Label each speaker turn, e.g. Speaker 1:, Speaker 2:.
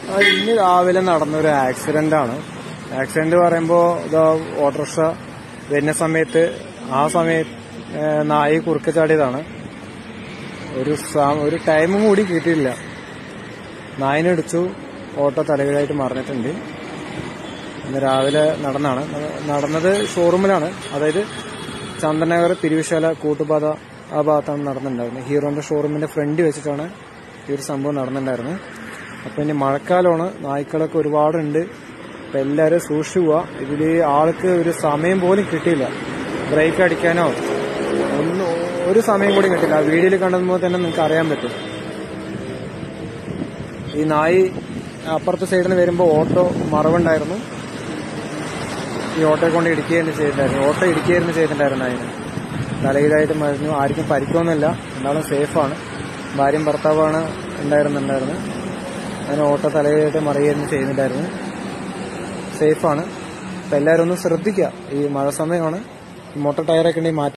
Speaker 1: ഇന്ന് രാവിലെ നടന്നൊരു ആക്സിഡന്റ് പറയുമ്പോൾ ഇതാ ഓട്ടോറിക്ഷ വരുന്ന സമയത്ത് നായി കുറുക്കെ ചാടിയതാണ്. ഒരു ടൈമും കൂടി കിട്ടിയില്ല. നായിനിടിച്ചു, ഓട്ടോ തലകീഴായിട്ട് മറിഞ്ഞിട്ടുണ്ട്. ഇന്ന് രാവിലെ നടന്നത് ഷോറൂമിലാണ്, അതായത് ചന്ദനഗർ തിരുവിശാല കൂട്ടുപാത ആ ഭാഗത്താണ് നടന്നിട്ടുണ്ടായിരുന്നത്. ഹീറോന്റെ ഷോറൂമിന്റെ ഫ്രണ്ട് വെച്ചിട്ടാണ് ഈ ഒരു സംഭവം നടന്നിട്ടുണ്ടായിരുന്നത്. അപ്പൊ ഇനി മഴക്കാലമാണ്, നായ്ക്കളൊക്കെ ഒരുപാടുണ്ട്. അപ്പൊ എല്ലാവരും സൂക്ഷിച്ചു പോവാ. ഇതില് ആൾക്ക് ഒരു സമയം പോലും കിട്ടിയില്ല, ബ്രേക്ക് അടിക്കാനോ ഒരു സമയം കൂടി കിട്ടില്ല. വീഡിയോയിൽ കണ്ടതുപോലെ തന്നെ നിങ്ങൾക്ക് അറിയാൻ പറ്റും. ഈ നായി അപ്പുറത്തെ സൈഡിൽ നിന്ന് വരുമ്പോൾ ഓട്ടോ മറവുണ്ടായിരുന്നു. ഈ ഓട്ടോയെ കൊണ്ട് ഇടിക്കുകയായിരുന്നു ചെയ്തിട്ടുണ്ടായിരുന്നു. അതിന് തലകീഴായിട്ട് മറിഞ്ഞു. ആർക്കും പരിക്കൊന്നുമില്ല, എന്നാലും സേഫാണ്. ഭാര്യയും ഭർത്താവാണ് ഉണ്ടായിരുന്നത്. അതിന് ഓട്ടോ തലകീഴായിട്ട് മറിയുകയായിരുന്നു ചെയ്യുന്നുണ്ടായിരുന്നു. സേഫാണ്. അപ്പം എല്ലാവരും ഒന്ന് ശ്രദ്ധിക്കുക. ഈ മഴ സമയമാണ്, മോട്ടോർ ടയറൊക്കെ ഉണ്ടെങ്കിൽ മാറ്റി